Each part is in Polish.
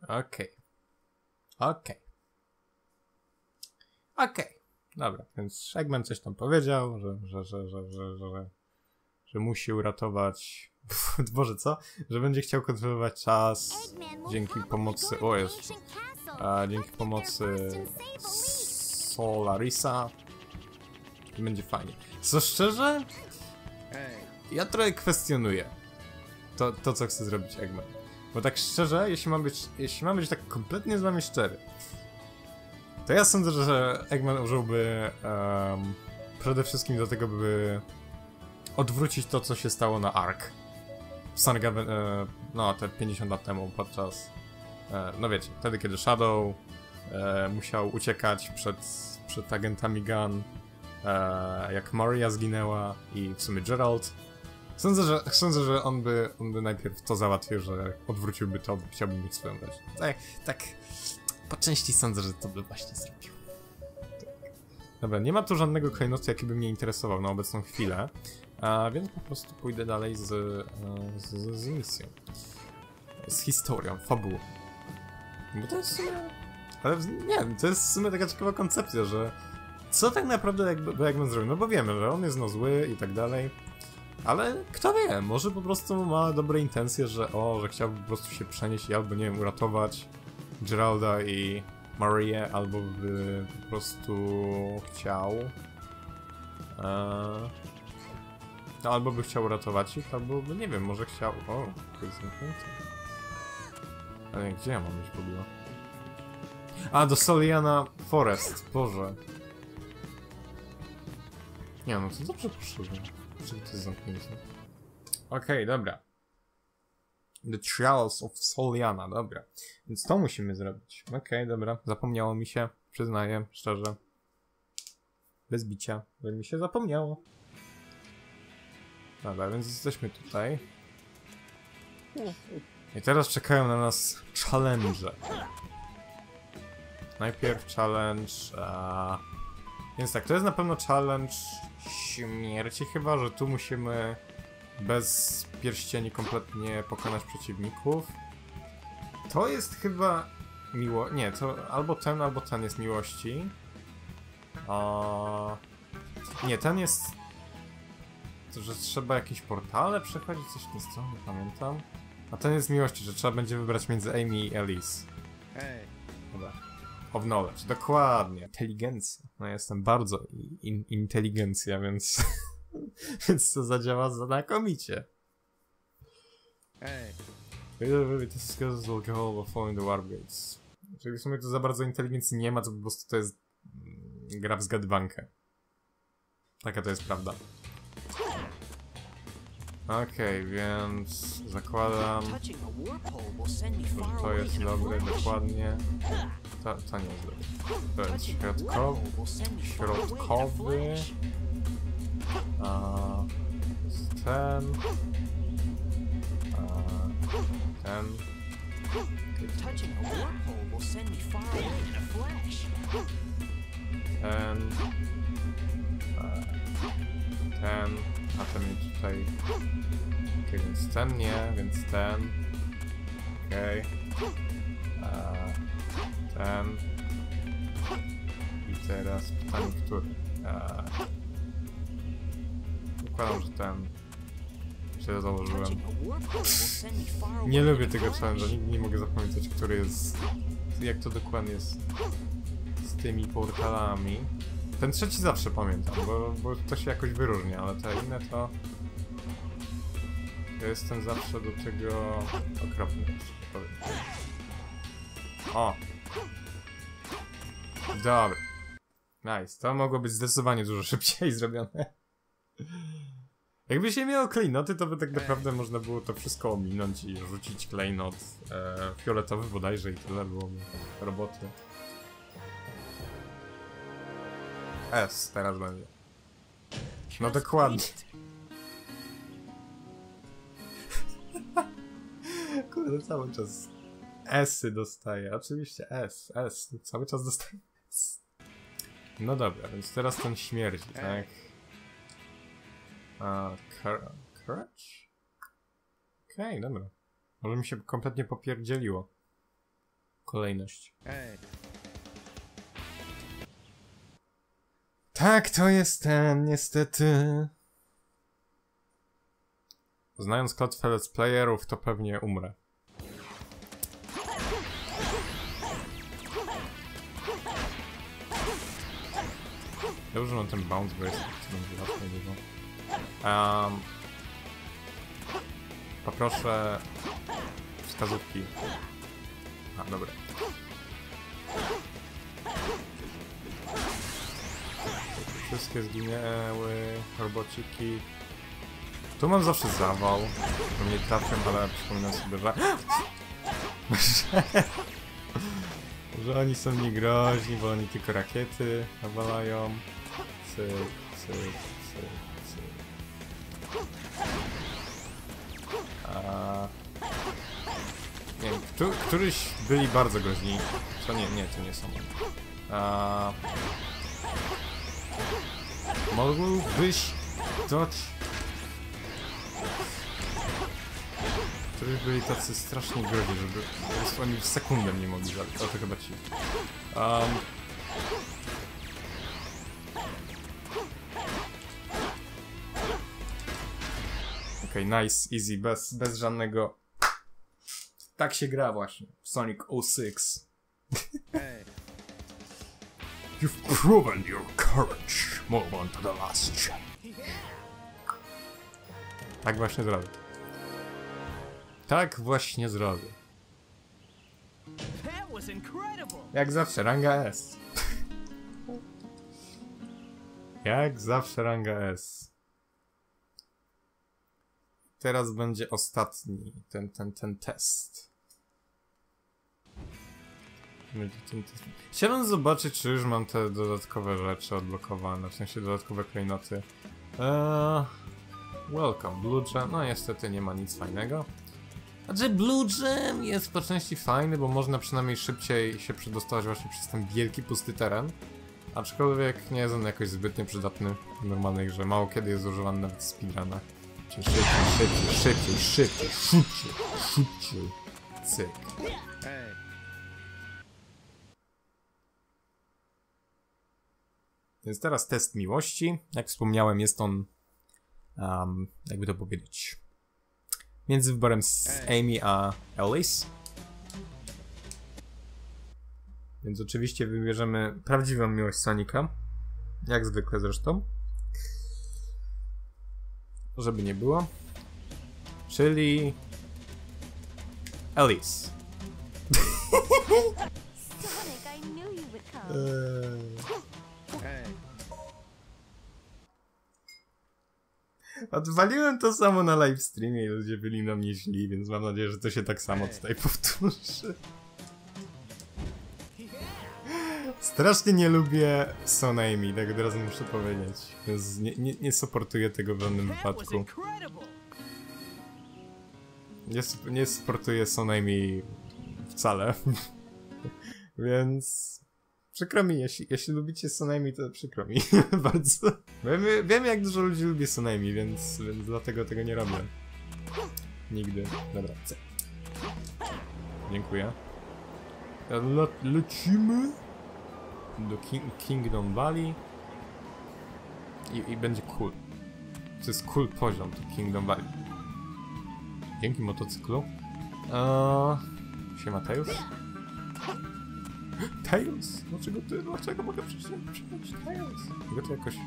Okej. Okej. Okej. Dobra, więc Eggman coś tam powiedział, że musi uratować... Boże, co? Że będzie chciał kontrolować czas dzięki pomocy... O Jezu. Dzięki pomocy Solarisa. I będzie fajnie. Co szczerze? Ja trochę kwestionuję to co chce zrobić Eggman. Bo tak szczerze, jeśli mam być tak kompletnie z wami szczery, to ja sądzę, że Eggman użyłby przede wszystkim do tego, by odwrócić to, co się stało na Ark. W Sonic no, te 50 lat temu podczas... no wiecie, wtedy kiedy Shadow musiał uciekać przed agentami Gun, jak Maria zginęła i w sumie Gerald. Sądzę, że on by najpierw to załatwił, że odwróciłby to, bo chciałby mieć swoją rodzinę. Tak, po części sądzę, że to by właśnie zrobił. Dobra, nie ma tu żadnego klejnotu, jaki by mnie interesował na obecną chwilę, więc po prostu pójdę dalej z misją. Z historią, fabułą. Bo to jest w sumie... Ale nie, to jest w sumie taka ciekawa koncepcja, że co tak naprawdę Eggman zrobił? No bo wiemy, że on jest no zły i tak dalej. Ale kto wie, może po prostu ma dobre intencje, że chciałby po prostu się przenieść i albo, nie wiem, uratować Geralda i Marię, albo by po prostu chciał... no albo by chciał uratować ich, albo by, nie wiem, może chciał... O, to jest zamknięte. Ale gdzie ja mam iść w ogóle? Do Soliana Forest, Boże. Nie no, to dobrze poszedłem. Czyli to jest zamknięte. Okej, dobra. The Trials of Soliana, dobra. Więc to musimy zrobić. Okej, dobra. Zapomniało mi się, przyznaję, szczerze. Bez bicia, że mi się zapomniało. Dobra, więc jesteśmy tutaj. I teraz czekają na nas challenge. Najpierw challenge... Więc tak, to jest na pewno challenge śmierci chyba, że tu musimy bez pierścieni kompletnie pokonać przeciwników. To jest chyba nie, to albo ten jest miłości. Nie, ten jest... To, że trzeba jakieś portale przechodzić, coś w tej stronie, nie pamiętam. A ten jest miłości, że trzeba będzie wybrać między Amy i Elise. Dobra. Of knowledge, dokładnie. Inteligencja. No jestem bardzo inteligencja, więc... więc to zadziała znakomicie. This skills will go following the warp gates. Czyli w sumie to za bardzo inteligencji nie ma, to po prostu to jest gra w zgadywankę. Taka to jest prawda. Okej, więc zakładam, że to jest dobre, dokładnie. To nie jest dobre. To jest środkowy. Jest ten. Ten. Ten. A ten mi tutaj... Okej, więc ten nie, więc ten. Okej. Ten. I teraz pytanie, który? Układam, że ten. Źle założyłem. Nie lubię tego challenge'a, nigdy nie mogę zapamiętać, który jest... Jak to dokładnie jest z tymi portalami. Ten trzeci zawsze pamiętam, bo to się jakoś wyróżnia, ale te inne to... Ja jestem zawsze do tego okropny, powiem. O! Dobra. Nice, to mogło być zdecydowanie dużo szybciej zrobione. Jakby się miało klejnoty, to by tak naprawdę można było to wszystko ominąć i rzucić klejnot fioletowy bodajże i tyle byłoby roboty. S teraz będzie. No dokładnie. Kurde, cały czas S-y dostaję. Oczywiście S. Cały czas dostaję S. No dobra, więc teraz ten śmierdzi, tak? Courage? Okej, dobra. Może mi się kompletnie popierdzieliło. kolejność. Tak, to jest ten, niestety. Znając klątwę let's playerów, to pewnie umrę. Dobrze, że mam ten bounce, bo jest łatwo dużo. Poproszę wskazówki. A, dobra. Wszystkie zginęły, robociki. Tu mam zawsze zawał. To mnie trafią, ale przypominam sobie, że oni są niegroźni, bo oni tylko rakiety nawalają. Cyk, cyk, cyk, cyk. Nie wiem, któryś byli bardzo groźni. To nie, to nie są oni. Mógłbyś dać... Któryś byli tacy strasznie groźni, żeby po prostu oni w sekundę nie mogli zabić. O, to chyba ci. Okej, nice, easy, bez żadnego... Tak się gra właśnie. Sonic 06. You've proven your courage. Move on to the last check. Tak właśnie zrobię. Tak właśnie zrobię. Jak zawsze, ranga S. Jak zawsze ranga S. Teraz będzie ostatni, ten test. Chciałbym zobaczyć, czy już mam te dodatkowe rzeczy odblokowane, w sensie dodatkowe klejnoty. Welcome, Blue Gem. No niestety nie ma nic fajnego. Znaczy Blue Gem jest po części fajny, bo można przynajmniej szybciej się przedostać właśnie przez ten wielki, pusty teren. Aczkolwiek nie jest on jakoś zbytnio przydatny w normalnej grze. Mało kiedy jest używany nawet w speedrunach. Czyli szybciej. Cyk. Więc teraz test miłości. Jak wspomniałem, jest on, jakby to powiedzieć, między wyborem z Amy a Alice. Więc oczywiście wybierzemy prawdziwą miłość Sonika. Jak zwykle zresztą. Żeby nie było. Czyli... Alice. Sonic, I knew you would come. Odwaliłem to samo na livestreamie i ludzie byli na mnie źli, więc mam nadzieję, że to się tak samo tutaj powtórzy. Strasznie nie lubię Sonami, tak od razu muszę powiedzieć. Więc nie supportuję tego w żadnym wypadku. Nie supportuję Sonami wcale. Więc... Przykro mi, jeśli lubicie Sonami, to przykro mi bardzo. Wiem jak dużo ludzi lubi Sonami, więc dlatego tego nie robię. Nigdy. Dobra, C. Dziękuję. Lecimy do Kingdom Valley i będzie cool. To jest cool poziom, to Kingdom Valley. Dzięki motocyklu. Siema Tails. Tails? Dlaczego mogę przejść Tails? Mogę to jakoś...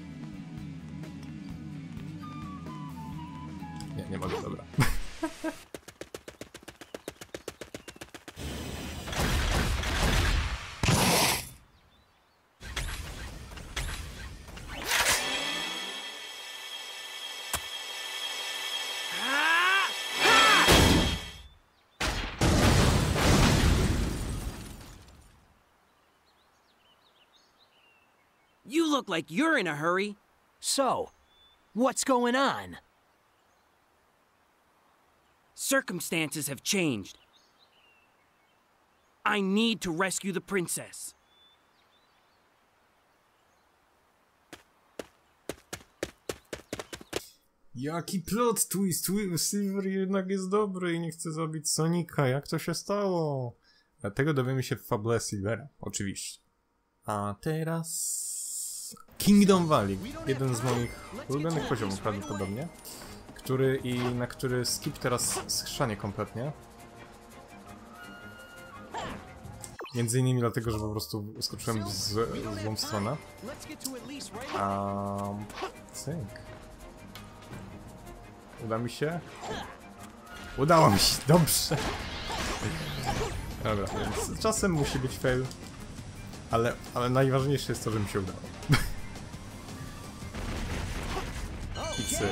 Nie mogę, dobra. You look like you're in a hurry. So, what's going on? Circumstances have changed. I need to rescue the princess. Jaki plot twist, Silver jednak jest dobry i nie chce zabić Sonika, jak to się stało? Tego dowiemy się w fabule Silvera, oczywiście. A teraz... Kingdom Valley. Jeden z moich ulubionych poziomów prawdopodobnie. Na który skip teraz schrzanie kompletnie. Między innymi dlatego, że po prostu skoczyłem w złą stronę. Cyk. Uda mi się? Udało mi się, dobrze. Dobra, więc czasem musi być fail. Ale najważniejsze jest to, że mi się udało. I cyk.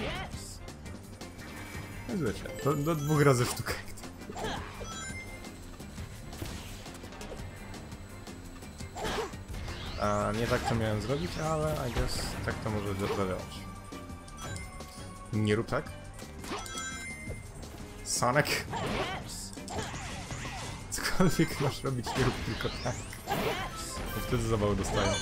Wiecie, do 2 razy sztuka. Nie tak to miałem zrobić, ale I guess tak to może zadziałać. Nie rób tak. Sonic. Cokolwiek masz robić, nie rób tylko tak. Bo wtedy zabały dostaję.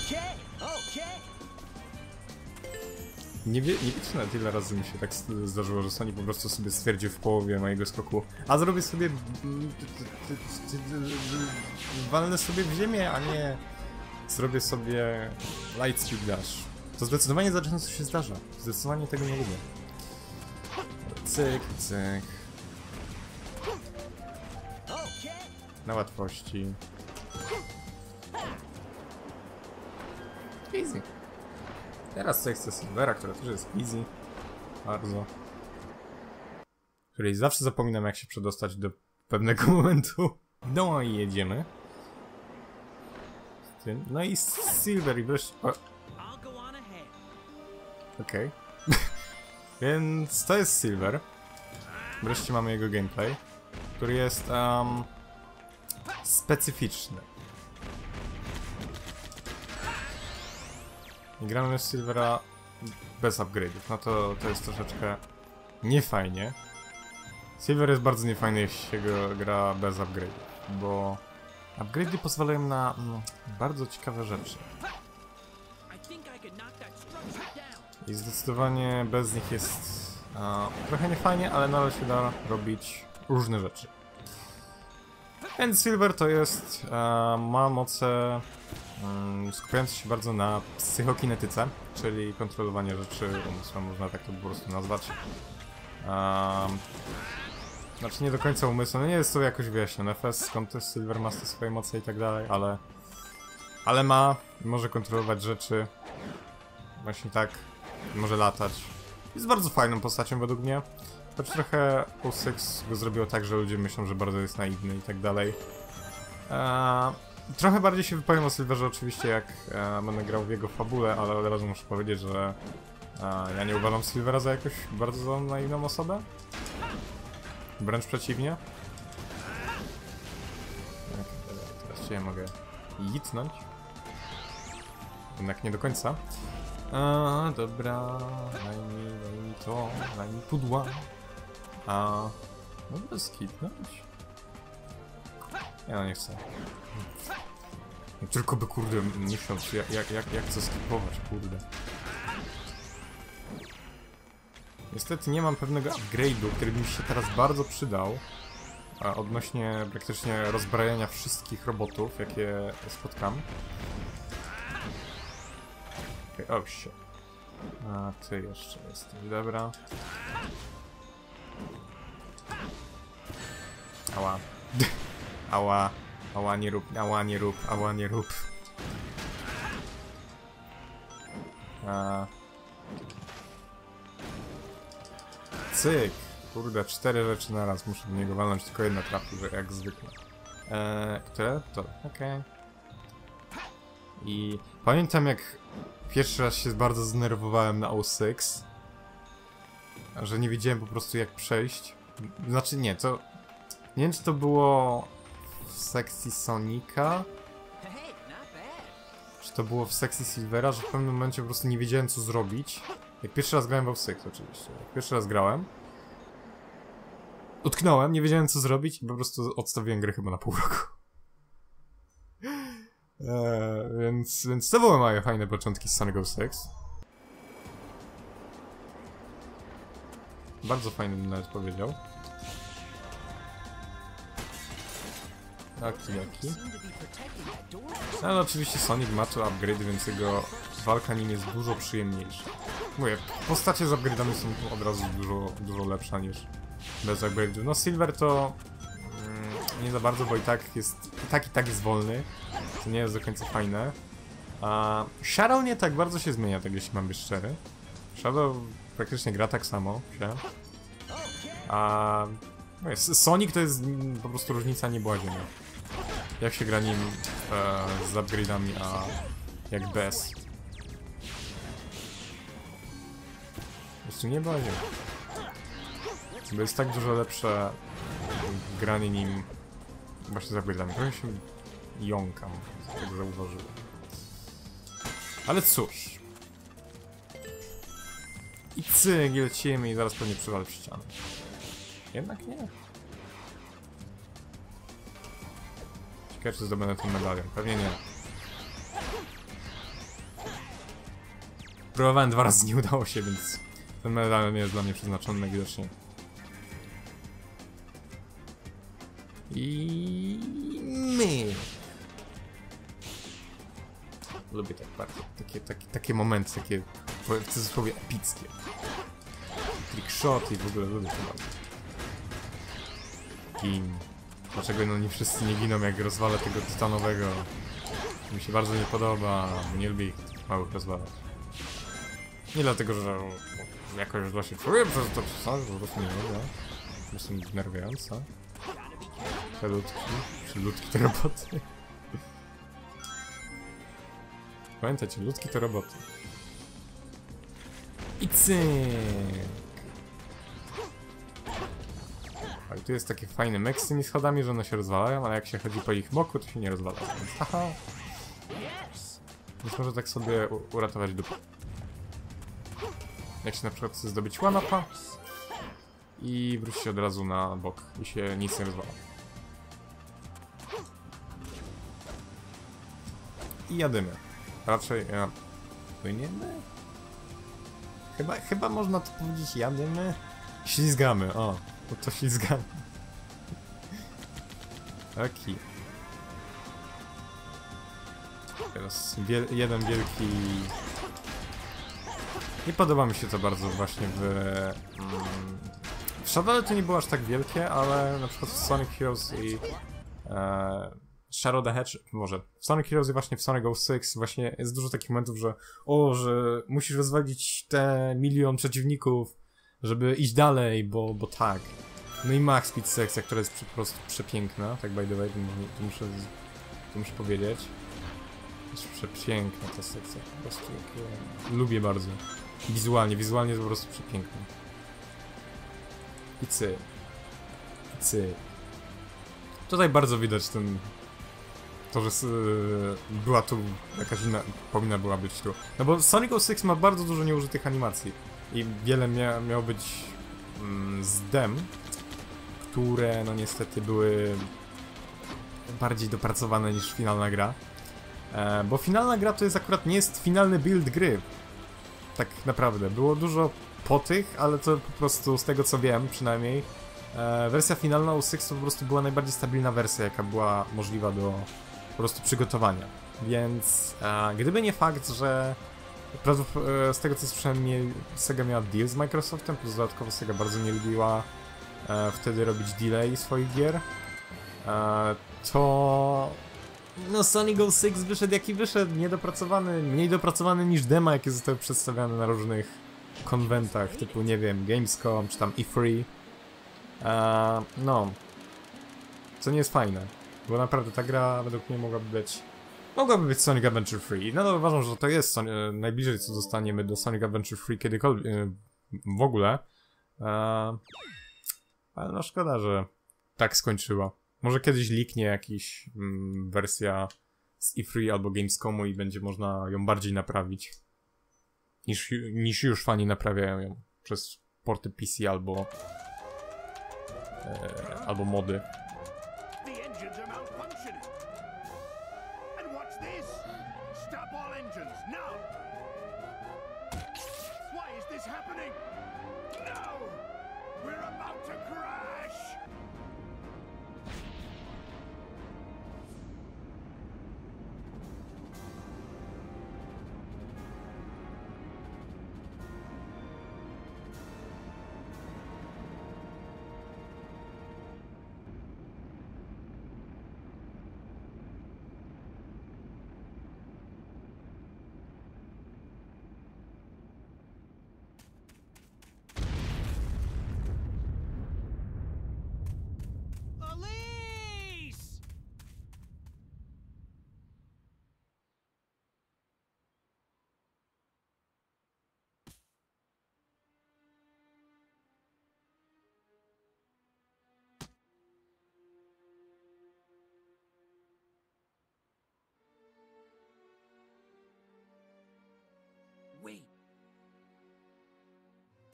Nie wiecie nawet ile razy mi się tak zdarzyło, że Sonic po prostu sobie stwierdził w połowie mojego skoku, a zrobię sobie... walnę sobie w ziemię, a nie... zrobię sobie light speed dash. To zdecydowanie za często się zdarza. Zdecydowanie tego nie lubię. Cyk, cyk. Na łatwości. Easy. Teraz sekcja Silvera, która też jest easy. Bardzo. Której zawsze zapominam, jak się przedostać do pewnego momentu. No i jedziemy. No i Silver i wreszcie... Okej. Więc to jest Silver. Wreszcie mamy jego gameplay, który jest specyficzny. I gramy w Silvera bez upgrade'ów. No to jest troszeczkę niefajnie. Silver jest bardzo niefajny, jeśli się go gra bez upgrade'ów, bo upgrade'y pozwalają na bardzo ciekawe rzeczy. I zdecydowanie bez nich jest trochę niefajnie, ale nadal się da robić różne rzeczy. Więc Silver to jest, ma moce skupiające się bardzo na psychokinetyce, czyli kontrolowanie rzeczy umysłem, można tak to po prostu nazwać. Znaczy nie do końca umysłem, no nie jest to jakoś wyjaśnione, skąd też Silver ma te swoje moce i tak dalej, ale może kontrolować rzeczy, właśnie tak, może latać. Jest bardzo fajną postacią według mnie, choć trochę U6 go zrobiło tak, że ludzie myślą, że bardzo jest naiwny i tak dalej. Trochę bardziej się wypowiem o Silverze oczywiście, jak będę grał w jego fabule, ale od razu muszę powiedzieć, że ja nie uważam Silvera za jakoś bardzo naiwną osobę. Wręcz przeciwnie. Teraz cię mogę jitnąć. Jednak nie do końca. Dobra, daj mi to, daj mi pudła. Mogę skipnąć? Ja nie chcę. Tylko by kurde myśląc, jak chcę skipować, kurde. Niestety nie mam pewnego upgrade'u, który by mi się teraz bardzo przydał. Odnośnie praktycznie rozbrajania wszystkich robotów, jakie spotkam. Okay, oh shit. A ty jeszcze jesteś, dobra. Ała. Ała. Ała nie rób, ała nie rób, ała nie rób. Cyk! Kurde, 4 rzeczy na raz. Muszę do niego walnąć, tylko jedna trafi, jak zwykle. Które? To, okej. I pamiętam, jak pierwszy raz się bardzo zdenerwowałem na U6, że nie wiedziałem po prostu, jak przejść. Znaczy nie, to... Nie wiem, czy to było w sekcji Sonika, czy to było w sekcji Silvera, że w pewnym momencie po prostu nie wiedziałem, co zrobić. Jak pierwszy raz grałem w U6 oczywiście. Jak pierwszy raz grałem, utknąłem, nie wiedziałem, co zrobić i po prostu odstawiłem grę chyba na pół roku. Więc to były moje fajne początki z Sonic 6. Bardzo fajny bym nawet powiedział. Okej. Ale oczywiście Sonic ma tu upgrade, więc jego walka nim jest dużo przyjemniejsza. Mówię, postacie z upgrade'ami są od razu dużo lepsza niż bez upgrade'u. No Silver to nie za bardzo, bo i tak jest wolny, co nie jest do końca fajne. A Shadow nie tak bardzo się zmienia, tak jeśli mam być szczery. Shadow praktycznie gra tak samo się. A Sonic to jest po prostu różnica niebłazienia. Jak się gra nim z upgrade'ami, a jak bez. Po prostu niebłazienia. Bo jest tak dużo lepsze granie nim właśnie z upgrade'ami. Trochę się jąkam, z tego zauważyłem. Ale cóż. I cyk, lecimy i zaraz pewnie przywalę w ścianę. Jednak nie. Ciekawe, czy zdobędę ten medalion. Pewnie nie. Próbowałem 2 razy, nie udało się, więc ten medalion nie jest dla mnie przeznaczony najwidoczniej. I my. Lubię tak bardzo. Takie momenty, takie w cudzysłowie epickie. Trickshot i w ogóle lubię to bardzo. Gin. Dlaczego no nie wszyscy nie giną, jak rozwalę tego tytanowego? Mi się bardzo nie podoba, bo nie lubię ich małych rozwalać. Nie dlatego, że jakoś źle się czuję przez to przesadzę, po prostu nie lubię. Po prostu denerwujące. Te ludki to roboty. Pamiętajcie, ludki to roboty. I cyk! Ale tu jest takie fajne mech z tymi schodami, że one się rozwalają, ale jak się chodzi po ich boku, to się nie rozwalają. Więc haha. Więc może tak sobie uratować dupę. Jak się na przykład chce zdobyć one-upa i wrócić od razu na bok i się nic nie rozwala. I jadymy. Raczej płyniemy? Chyba można to powiedzieć jadymy? Ślizgamy, o. To ślizgamy. Okej. Teraz jeden wielki... Nie podoba mi się to bardzo właśnie w Shadow to nie było aż tak wielkie, ale na przykład w Sonic Heroes i Shadow the Hedgehog, może w Sonic Heroes i właśnie w Sonic 06 właśnie jest dużo takich momentów, że że musisz rozwalić te 1 000 000 przeciwników, żeby iść dalej, bo tak. No i Max Speed sekcja, która jest po prostu przepiękna, tak by the way, to muszę powiedzieć. Jest przepiękna ta sekcja, po prostu lubię bardzo. Wizualnie jest po prostu przepiękna. I cy. Tutaj bardzo widać to, że była tu jakaś inna, powinna była być tu. No bo Sonic 06 ma bardzo dużo nieużytych animacji. I wiele miało być z dem, które no niestety były bardziej dopracowane niż finalna gra. Bo finalna gra to jest akurat nie jest finalny build gry. Tak naprawdę. Było dużo po tych, ale to po prostu z tego co wiem przynajmniej wersja finalna U6 to po prostu była najbardziej stabilna wersja, jaka była możliwa do po prostu przygotowania. Więc gdyby nie fakt, że z tego co słyszałem Sega miała deal z Microsoftem, plus dodatkowo Sega bardzo nie lubiła wtedy robić delay swoich gier, to no Sonic 06 wyszedł jaki wyszedł, niedopracowany, mniej dopracowany niż dema, jakie zostały przedstawiane na różnych konwentach, typu nie wiem, Gamescom czy tam E3. No, co nie jest fajne, bo naprawdę ta gra według mnie mogłaby być Sonic Adventure 3. No uważam, że to jest najbliżej co dostaniemy do Sonic Adventure 3 kiedykolwiek w ogóle. Ale no szkoda, że tak skończyła. Może kiedyś leaknie jakiś wersja z E3 albo Gamescomu i będzie można ją bardziej naprawić niż już fani naprawiają ją przez porty PC albo mody.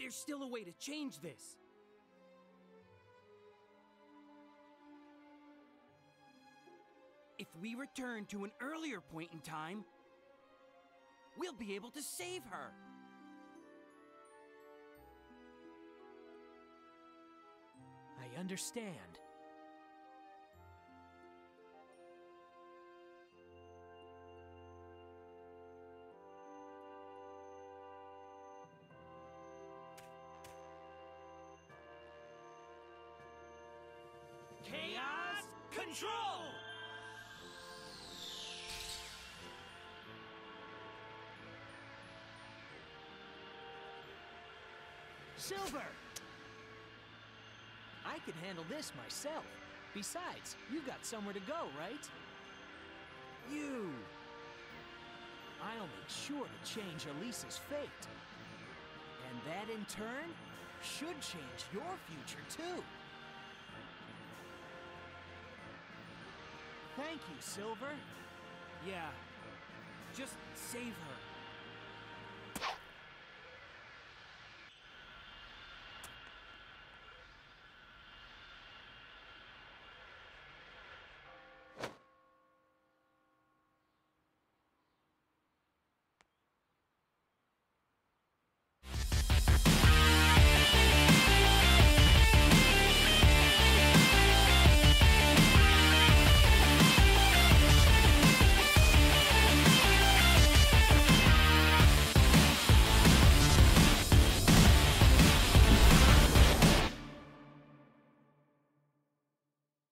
there's still a way to change this. If we return to an earlier point in time, we'll be able to save her. I understand. Chaos Control! Silver! I could handle this myself. Besides, you've got somewhere to go, right? You! I'll make sure to change Elisa's fate. And that, in turn, should change your future, too. Thank you, Silver. Yeah, just save her.